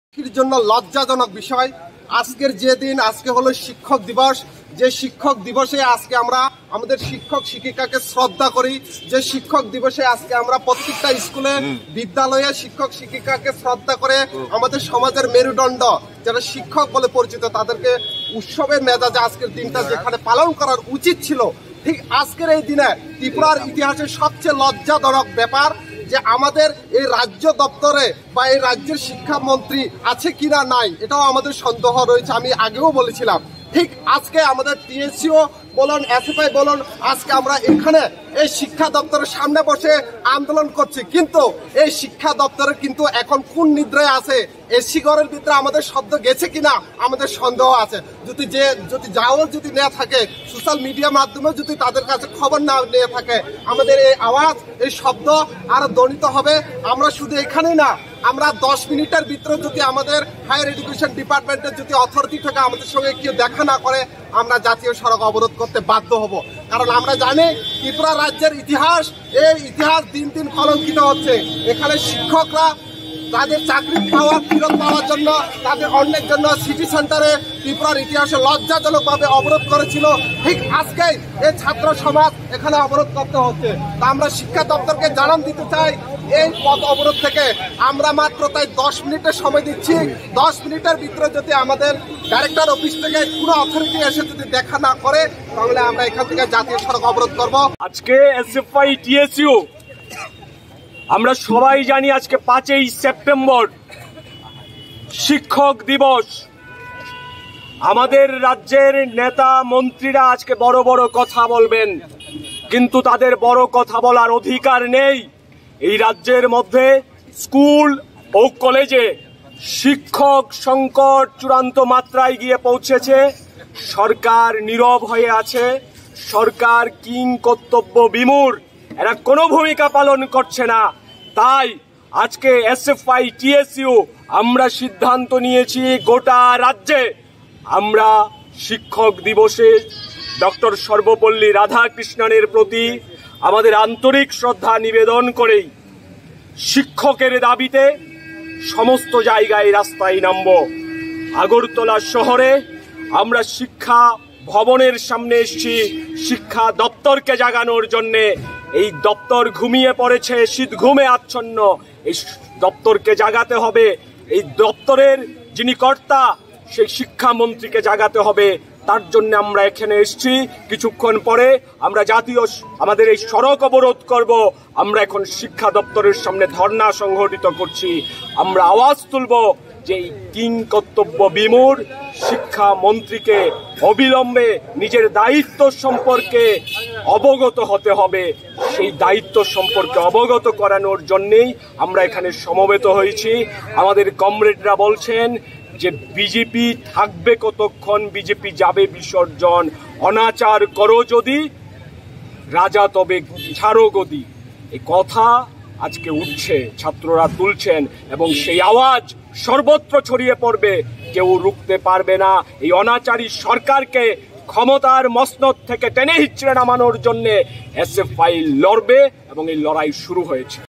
জন্য লজ্জাজনক বিষয়। আজকের যে দিন, আজকে হলো শিক্ষক দিবস। যে শিক্ষক দিবসে আজকে আমরা আমাদের শিক্ষক শিক্ষিকাকে শ্রদ্ধা করি, যে শিক্ষক দিবসে আজকে আমরা প্রত্যেকটা স্কুলে বিদ্যালয়ে শিক্ষক শিক্ষিকাকে শ্রদ্ধা করে আমাদের সমাজের মেরুদণ্ড যারা শিক্ষক বলে পরিচিত তাদেরকে উৎসবের মেজাজে আজকের দিনটা যেখানে পালন করার উচিত ছিল, ঠিক আজকের এই দিনে ত্রিপুরার ইতিহাসের সবচেয়ে লজ্জাজনক ব্যাপার যে আমাদের এই রাজ্য দপ্তরে বা এই রাজ্যের শিক্ষামন্ত্রী আছে কিনা নাই, এটাও আমাদের সন্দেহ রয়েছে। আমি আগেও বলেছিলাম, ঠিক আজকে আমাদের টিএসসিও বলুন, SFI বলুন, আজকে আমরা এখানে এই শিক্ষা দপ্তরের সামনে বসে আন্দোলন করছি, কিন্তু এই শিক্ষা দপ্তরে কিন্তু এখন কোন নিদ্রায় আছে, এসি ঘরের ভিতরে আমাদের শব্দ গেছে কিনা আমাদের সন্দেহ আছে। যদি নেওয়া থাকে, সোশ্যাল মিডিয়ার মাধ্যমে যদি তাদের কাছে খবর না নিয়ে থাকে, আমাদের এই আওয়াজ, এই শব্দ আরো ধ্বনিত হবে। আমরা শুধু এখানেই না, আমরা 10 মিনিটের ভিতরে যদি আমাদের হায়ার এডুকেশন ডিপার্টমেন্টের যদি অথরিটি থেকে আমাদের সঙ্গে কেউ দেখা না করে, আমরা জাতীয় সড়ক অবরোধ করতে বাধ্য হব। কারণ আমরা জানি ত্রিপুরা রাজ্যের ইতিহাস, এই ইতিহাস দিন দিন কলঙ্কিত হচ্ছে। এখানে শিক্ষকরা তাদের চাকরি ফেরত পাওয়ার জন্য, তাদের অন্যের জন্য সিটি সেন্টারে ত্রিপুরার ইতিহাসে লজ্জাজনকভাবে অবরোধ করেছিল। ঠিক আজকে এই ছাত্র সমাজ এখানে অবরোধ করতে হচ্ছে। তা আমরা শিক্ষা দপ্তরকে জানান দিতে চাই, এই পথ অবরোধ থেকে আমরা মাত্র তাই 10 মিনিটের সময় দিচ্ছি। 10 মিনিটের ভিতরে যদি আমাদের ডাইরেক্টর অফিস থেকে কোনো অথরিটি এসে যদি দেখা না করে, তাহলে আমরা এখান থেকে জাতীয় সড়ক অবরোধ করব। আজকে SFI TSU আমরা সবাই জানি আজকে 5ই সেপ্টেম্বর শিক্ষক দিবস। আমাদের রাজ্যের নেতা মন্ত্রীরা আজকে বড় বড় কথা বলবেন, কিন্তু তাদের বড় কথা বলার অধিকার নেই। এই রাজ্যের মধ্যে স্কুল ও কলেজে শিক্ষক সংকট চূড়ান্ত মাত্রায় গিয়ে পৌঁছেছে। সরকার নীরব হয়ে আছে, সরকার কিং কর্তব্য বিমূঢ়, এরা কোনো ভূমিকা পালন করছে না। তাই আজকে SFI TSU আমরা সিদ্ধান্ত নিয়েছি, গোটা রাজ্যে আমরা শিক্ষক দিবসে ডক্টর সর্বপল্লী রাধাকৃষ্ণনের প্রতি আমাদের আন্তরিক শ্রদ্ধা নিবেদন করেই শিক্ষকের দাবিতে সমস্ত জায়গায় রাস্তায় নামব। আগরতলা শহরে আমরা শিক্ষা ভবনের সামনে এসেছি শিক্ষা দপ্তরকে জাগানোর জন্যে। এই দপ্তর ঘুমিয়ে পড়েছে, শীত ঘুমে আচ্ছন্ন। এই দপ্তরকে জাগাতে হবে। এই দপ্তরের যিনি কর্তা, সেই শিক্ষামন্ত্রীকে জাগাতে হবে। তার জন্য আমরা এখানে এসেছি। কিছুক্ষণ পরে আমরা আমাদের এই সড়ক অবরোধ করব। আমরা এখন শিক্ষা দপ্তরের সামনে ধর্ণা সংগঠিত করছি। আমরা আওয়াজ তুলব যে এই কিং কর্তব্য বিমূঢ় শিক্ষামন্ত্রীকে অবিলম্বে নিজের দায়িত্ব সম্পর্কে অবগত হতে হবে। সেই দায়িত্ব সম্পর্কে অবগত করানোর জন্যেই আমরা এখানে সমবেত হয়েছি। আমাদের কমরেডরা বলছেন যে বিজেপি থাকবে কতক্ষণ, বিজেপি যাবে বিসর্জন, অনাচার করো যদি রাজা তবে ছাড়ো গদি। এই কথা আজকে উঠছে, ছাত্ররা তুলছেন এবং সেই আওয়াজ সর্বত্র ছড়িয়ে পড়বে। কেউ রুখতে পারবে না। এই অনাচারী সরকারকে ক্ষমতার মসনদ থেকে টেনে হিচড়ে নামানোর জন্য SFI লড়বে এবং এই লড়াই শুরু হয়েছে।